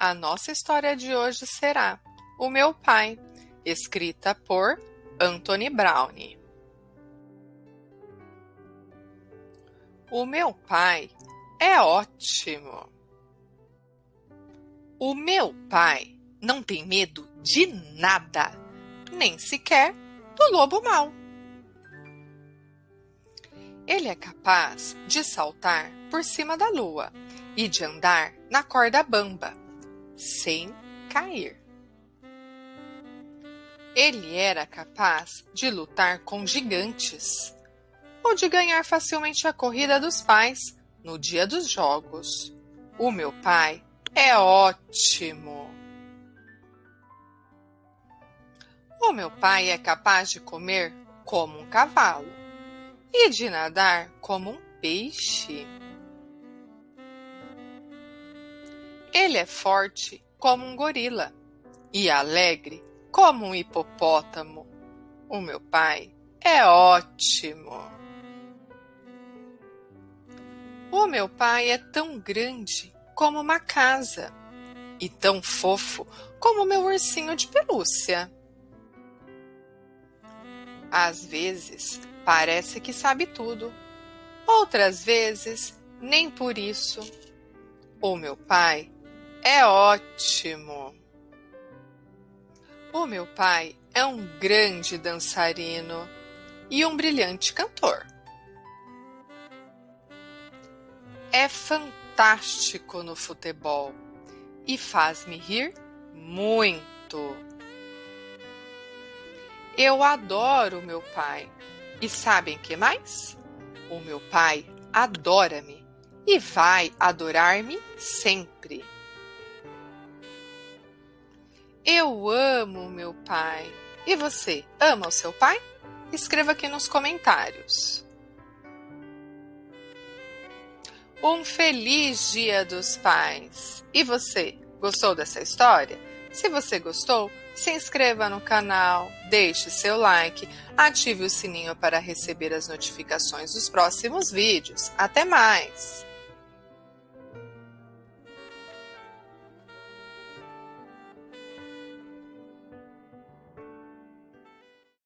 A nossa história de hoje será O Meu Pai, escrita por Anthony Browne. O meu pai é ótimo. O meu pai não tem medo de nada, nem sequer do lobo mau. Ele é capaz de saltar por cima da lua e de andar na corda bamba, sem cair. Ele era capaz de lutar com gigantes ou de ganhar facilmente a corrida dos pais no dia dos jogos. O meu pai é ótimo. O meu pai é capaz de comer como um cavalo e de nadar como um peixe. Ele é forte como um gorila e alegre como um hipopótamo. O meu pai é ótimo. O meu pai é tão grande como uma casa e tão fofo como meu ursinho de pelúcia. Às vezes parece que sabe tudo, outras vezes nem por isso. O meu pai é ótimo. O meu pai é um grande dançarino e um brilhante cantor. É fantástico no futebol e faz-me rir muito. Eu adoro meu pai. E sabem que mais? O meu pai adora-me e vai adorar-me sempre. Eu amo meu pai. E você, ama o seu pai? Escreva aqui nos comentários. Um feliz Dia dos Pais! E você, gostou dessa história? Se você gostou, se inscreva no canal, deixe seu like, ative o sininho para receber as notificações dos próximos vídeos. Até mais!